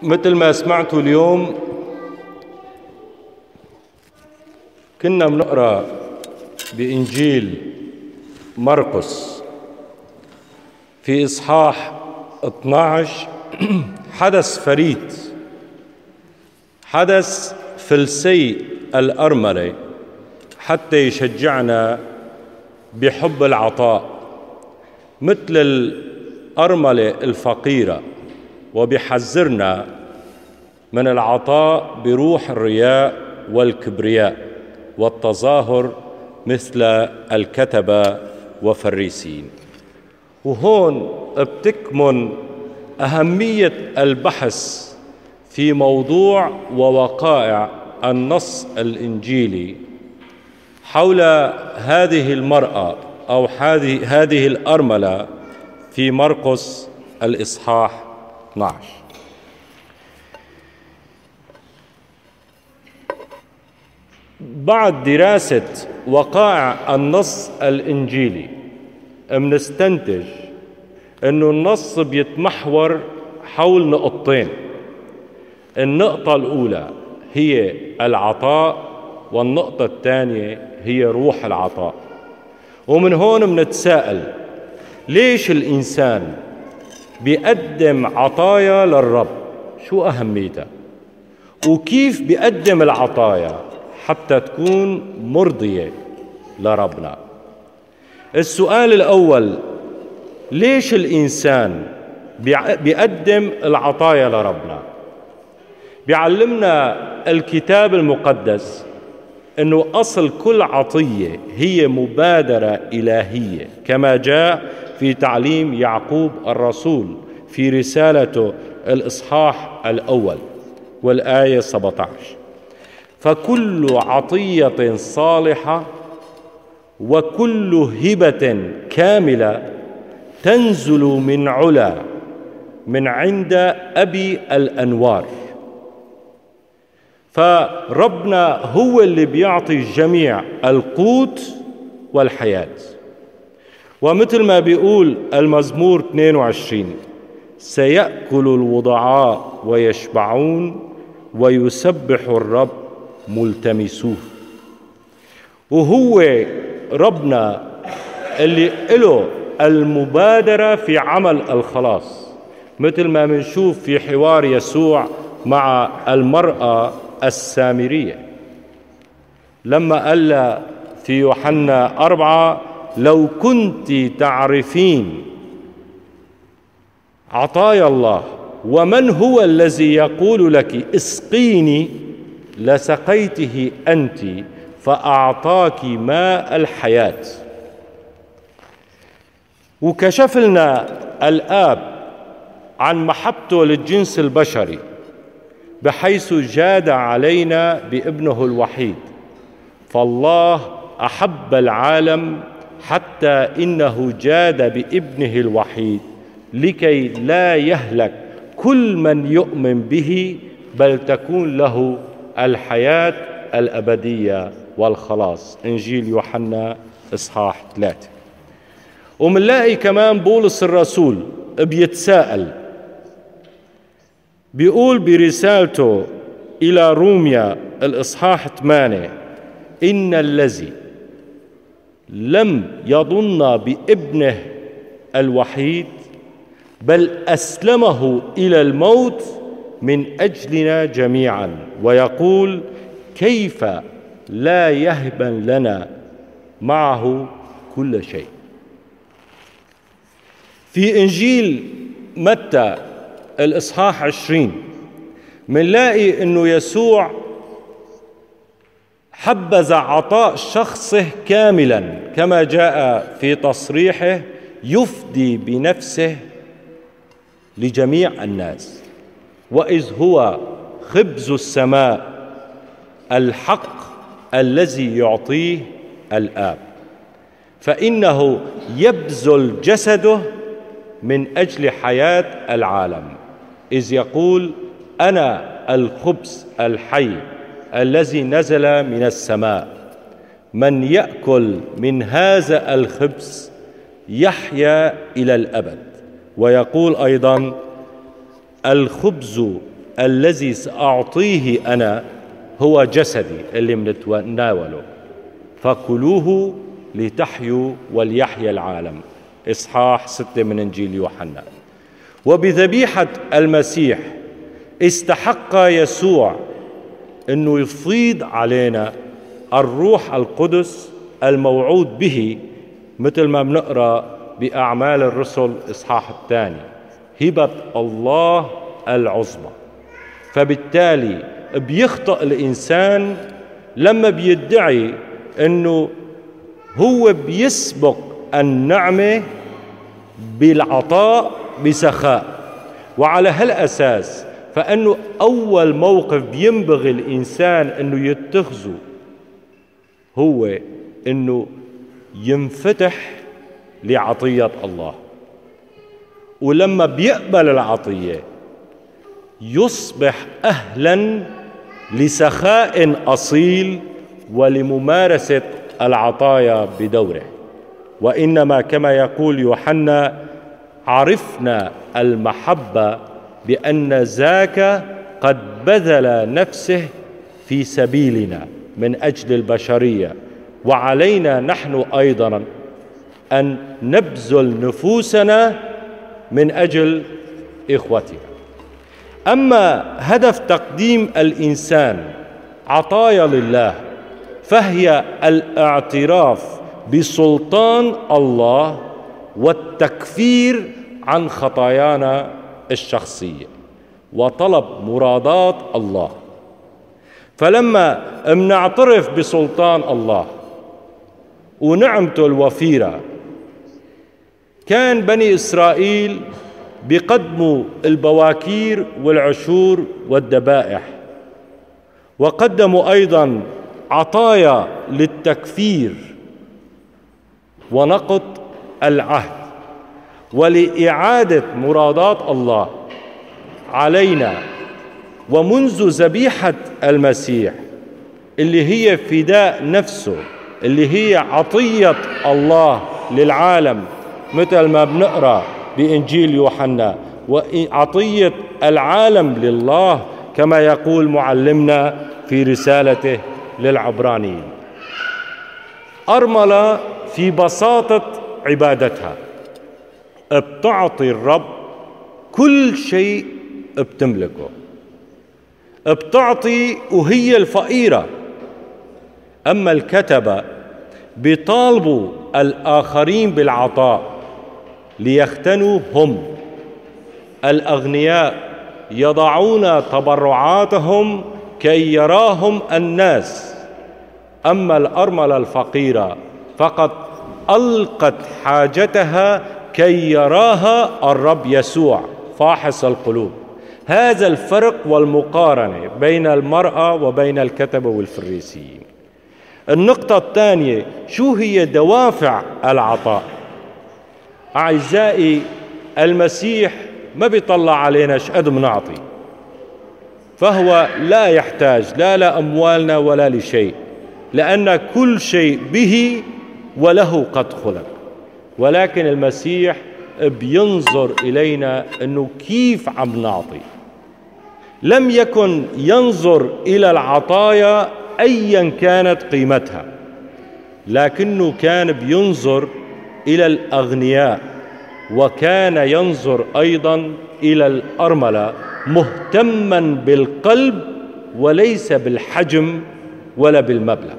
مثل ما سمعتوا اليوم كنا بنقرأ بإنجيل مرقس في إصحاح 12 حدث فريد، حدث فلسي الأرملة حتى يشجعنا بحب العطاء مثل الأرملة الفقيرة، وبيحذرنا من العطاء بروح الرياء والكبرياء والتظاهر مثل الكتبة وفريسين. وهون بتكمن أهمية البحث في موضوع ووقائع النص الإنجيلي حول هذه المرأة أو هذه الأرملة في مرقس الإصحاح 12. بعد دراسة وقائع النص الإنجيلي منستنتج أنه النص بيتمحور حول نقطتين. النقطة الأولى هي العطاء، والنقطة الثانية هي روح العطاء. ومن هون منتساءل ليش الإنسان بيقدم عطايا للرب؟ شو أهميتها؟ وكيف بيقدم العطايا حتى تكون مرضية لربنا؟ السؤال الأول، ليش الإنسان بيقدم العطايا لربنا؟ بيعلمنا الكتاب المقدس أنه أصل كل عطية هي مبادرة إلهية، كما جاء في تعليم يعقوب الرسول في رسالته الإصحاح الأول والآية 17: فكل عطية صالحة وكل هبة كاملة تنزل من علا من عند أبي الأنوار. فربنا هو اللي بيعطي الجميع القوت والحياة. ومثل ما بيقول المزمور 22: سيأكل الوضعاء ويشبعون ويسبح الرب ملتمسوه. وهو ربنا اللي له المبادرة في عمل الخلاص، مثل ما منشوف في حوار يسوع مع المرأة السامرية لما قال في يوحنا 4: لو كنت تعرفين عطايا الله ومن هو الذي يقول لك اسقيني لسقيته أنت فأعطاك ماء الحياة. وكشف لنا الآب عن محبته للجنس البشري بحيث جاد علينا بابنه الوحيد. فالله أحب العالم حتى إنه جاد بابنه الوحيد لكي لا يهلك كل من يؤمن به، بل تكون له الحياة الأبدية والخلاص. إنجيل يوحنا إصحاح 3. ومنلاقي كمان بولس الرسول بيتساءل، بيقول برسالته إلى روميا الإصحاح 8: إن الذي لم يظن بابنه الوحيد بل أسلمه إلى الموت من أجلنا جميعا، ويقول كيف لا يهبن لنا معه كل شيء. في إنجيل متى الإصحاح 20 منلاقي أنه يسوع حبذ عطاء شخصه كاملا، كما جاء في تصريحه: يفدي بنفسه لجميع الناس، وإذ هو خبز السماء الحق الذي يعطيه الآب، فإنه يبذل جسده من أجل حياة العالم، إذ يقول: أنا الخبز الحي الذي نزل من السماء، من يأكل من هذا الخبز يحيا إلى الأبد. ويقول أيضا: الخبز الذي سأعطيه أنا هو جسدي اللي منتناوله، فكلوه لتحيوا وليحيا العالم. إصحاح 6 من إنجيل يوحنا. وبذبيحة المسيح استحق يسوع أنه يفيض علينا الروح القدس الموعود به، مثل ما بنقرأ بأعمال الرسل إصحاح 2، هبة الله العظمى. فبالتالي بيخطئ الإنسان لما بيدعي أنه هو بيسبق النعمة بالعطاء بسخاء. وعلى هالأساس فأنه أول موقف ينبغي الإنسان أنه يتخذه هو أنه ينفتح لعطية الله، ولما بيقبل العطية يصبح أهلاً لسخاء أصيل ولممارسة العطايا بدوره. وإنما كما يقول يوحنا: عرفنا المحبة بأن ذاك قد بذل نفسه في سبيلنا من أجل البشرية، وعلينا نحن أيضا أن نبذل نفوسنا من أجل إخوتنا. أما هدف تقديم الإنسان عطايا لله فهي الاعتراف بسلطان الله والتكفير عن خطايانا الشخصية وطلب مرادات الله. فلما منعترف بسلطان الله ونعمته الوفيرة، كان بني إسرائيل بيقدموا البواكير والعشور والذبائح، وقدموا أيضا عطايا للتكفير ونقض العهد ولإعادة مرادات الله علينا. ومنذ ذبيحة المسيح اللي هي فداء نفسه، اللي هي عطية الله للعالم مثل ما بنقرأ بإنجيل يوحنا، وعطية العالم لله كما يقول معلمنا في رسالته للعبرانيين. أرملة في بساطة عبادتها بتعطي الرب كل شيء بتملكه، بتعطي وهي الفقيرة. أما الكتبة بيطالبوا الآخرين بالعطاء ليختنوا هم. الأغنياء يضعون تبرعاتهم كي يراهم الناس، أما الأرملة الفقيرة فقد ألقت حاجتها كي يراها الرب يسوع فاحص القلوب. هذا الفرق والمقارنة بين المرأة وبين الكتبة والفريسيين. النقطة الثانية، شو هي دوافع العطاء؟ أعزائي، المسيح ما بيطلع علينا شقد منعطي، فهو لا يحتاج لا لأموالنا ولا لشيء، لأن كل شيء به وله قد خلق. ولكن المسيح بينظر إلينا أنه كيف عم نعطي. لم يكن ينظر إلى العطايا أيا كانت قيمتها، لكنه كان بينظر إلى الأغنياء، وكان ينظر أيضا إلى الأرملة مهتما بالقلب وليس بالحجم ولا بالمبلغ.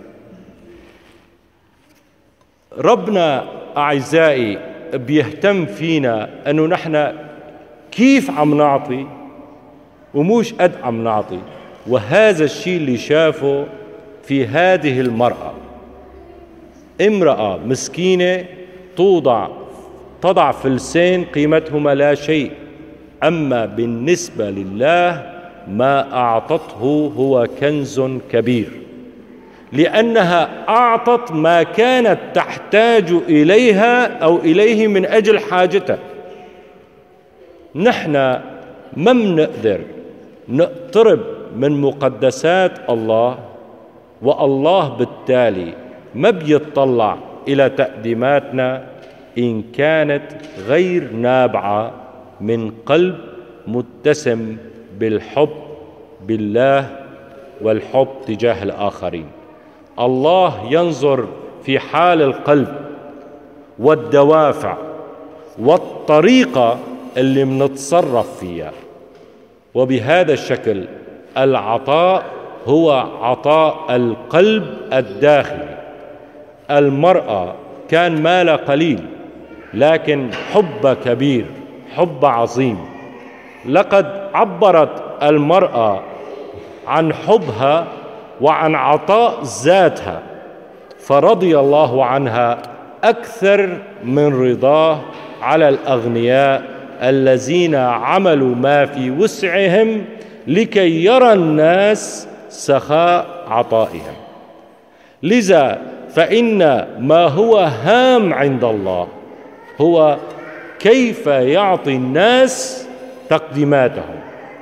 ربنا أعزائي بيهتم فينا أنه نحن كيف عم نعطي وموش قد عم نعطي. وهذا الشيء اللي شافه في هذه المرأة، امرأة مسكينة تضع فلسين قيمتهما لا شيء، أما بالنسبة لله ما أعطته هو كنز كبير، لأنها أعطت ما كانت تحتاج إليها أو إليه من أجل حاجتها. نحن ما بنقدر نقترب من مقدسات الله، والله بالتالي ما بيطلع إلى تقديماتنا إن كانت غير نابعة من قلب متسم بالحب بالله والحب تجاه الآخرين. الله ينظر في حال القلب والدوافع والطريقة اللي منتصرف فيها، وبهذا الشكل العطاء هو عطاء القلب الداخلي. المرأة كان مالها قليل لكن حب كبير، حب عظيم. لقد عبرت المرأة عن حبها وعن عطاء ذاتها، فرضي الله عنها أكثر من رضاه على الأغنياء الذين عملوا ما في وسعهم لكي يرى الناس سخاء عطائهم. لذا فإن ما هو هام عند الله هو كيف يعطي الناس تقديماتهم.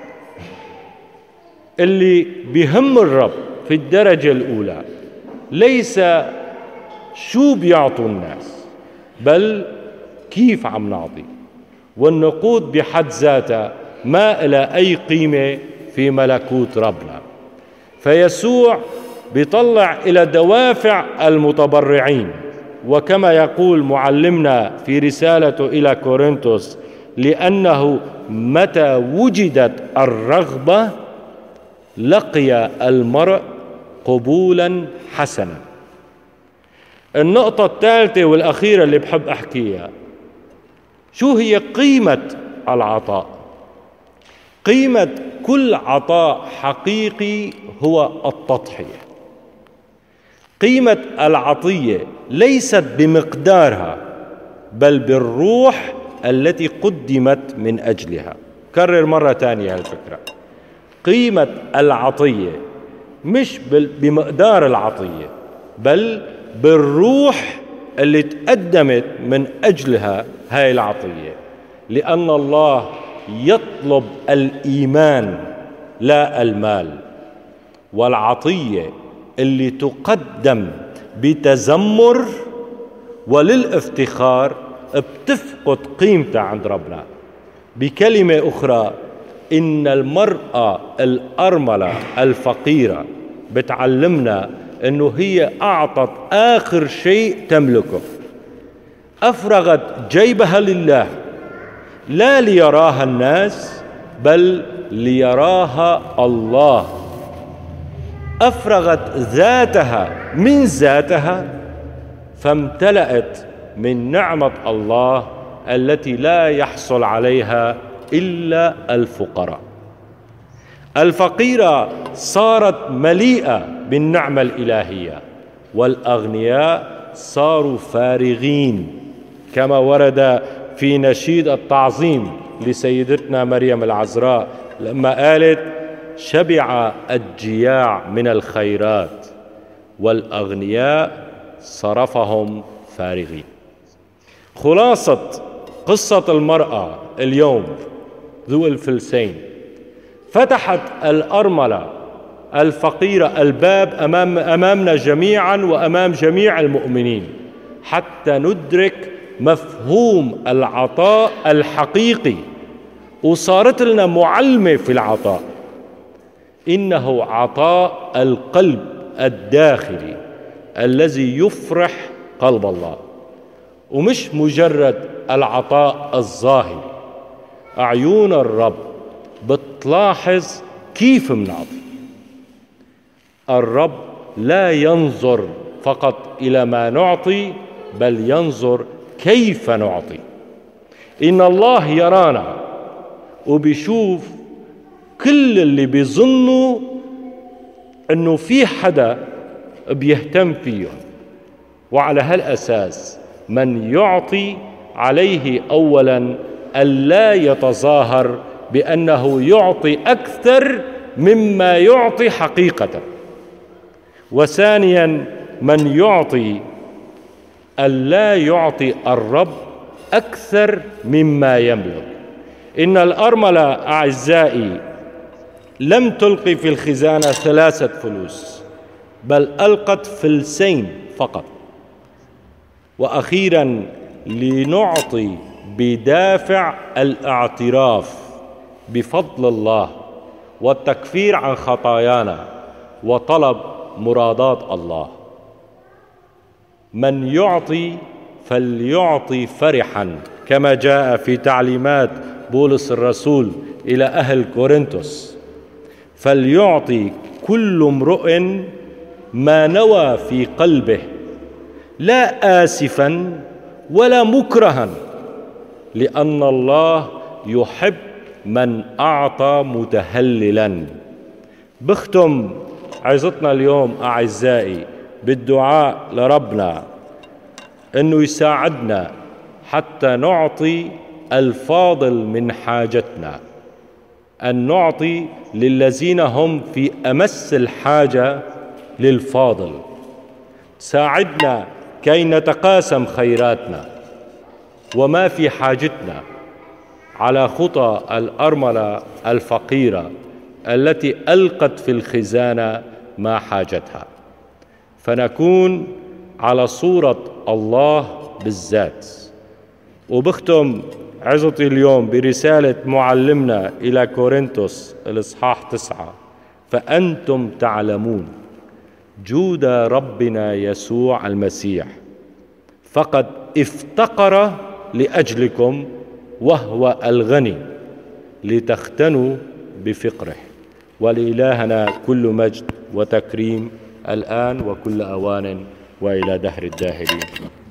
اللي بهم الرب في الدرجة الأولى ليس شو بيعطوا الناس، بل كيف عم نعطي. والنقود بحد ذاتها ما إلى أي قيمة في ملكوت ربنا. فيسوع بيطلع إلى دوافع المتبرعين، وكما يقول معلمنا في رسالته إلى كورنثوس: لأنه متى وجدت الرغبة لقي المرء قبولا حسنا. النقطة الثالثة والأخيرة اللي بحب أحكيها، شو هي قيمة العطاء؟ قيمة كل عطاء حقيقي هو التضحية. قيمة العطية ليست بمقدارها بل بالروح التي قدمت من أجلها. كرر مرة ثانية هالفكرة. قيمة العطية مش بمقدار العطية بل بالروح اللي تقدمت من أجلها هاي العطية، لأن الله يطلب الإيمان لا المال. والعطية اللي تقدم بتذمر وللافتخار بتفقد قيمتها عند ربنا. بكلمة أخرى، إن المرأة الأرملة الفقيرة بتعلمنا إنه هي أعطت آخر شيء تملكه، أفرغت جيبها لله، لا ليراها الناس بل ليراها الله. أفرغت ذاتها من ذاتها فامتلأت من نعمة الله التي لا يحصل عليها إلا الفقراء. الفقيرة صارت مليئة بالنعمة الإلهية، والأغنياء صاروا فارغين، كما ورد في نشيد التعظيم لسيدتنا مريم العذراء لما قالت: شبع الجياع من الخيرات والأغنياء صرفهم فارغين. خلاصة قصة المرأة اليوم ذو الفلسين، فتحت الأرملة الفقيرة الباب أمامنا جميعا وأمام جميع المؤمنين حتى ندرك مفهوم العطاء الحقيقي، وصارت لنا معلمة في العطاء. إنه عطاء القلب الداخلي الذي يفرح قلب الله، ومش مجرد العطاء الظاهري. أعين الرب بتلاحظ كيف منعطي. الرب لا ينظر فقط إلى ما نعطي بل ينظر كيف نعطي. إن الله يرانا وبيشوف كل اللي بيظنوا أنه في حدا بيهتم فيهم، وعلى هالأساس من يعطي عليه أولاً ألا يتظاهر بأنه يعطي أكثر مما يعطي حقيقة، وثانياً من يعطي ألا يعطي الرب أكثر مما يملك. إن الأرملة أعزائي لم تلقي في الخزانة 3 فلوس بل ألقت فلسين فقط. وأخيراً لنعطي بدافع الاعتراف بفضل الله والتكفير عن خطايانا وطلب مرادات الله. من يعطي فليعطي فرحا، كما جاء في تعليمات بولس الرسول إلى أهل كورنثوس: فليعطي كل امرؤ ما نوى في قلبه، لا آسفا ولا مكرها، لأن الله يحب من أعطى متهللا. بختم عظتنا اليوم أعزائي بالدعاء لربنا أنه يساعدنا حتى نعطي الفاضل من حاجتنا، أن نعطي للذين هم في أمس الحاجة للفاضل. ساعدنا كي نتقاسم خيراتنا وما في حاجتنا على خطى الأرملة الفقيرة التي ألقت في الخزانة ما حاجتها، فنكون على صورة الله بالذات. وبختم عظتي اليوم برسالة معلمنا إلى كورنثوس الإصحاح 9: فأنتم تعلمون جود ربنا يسوع المسيح، فقد افتقر لأجلكم وهو الغني، لتختنوا بفقره. ولإلهنا كل مجد وتكريم الآن وكل أوان وإلى دهر الداهرين.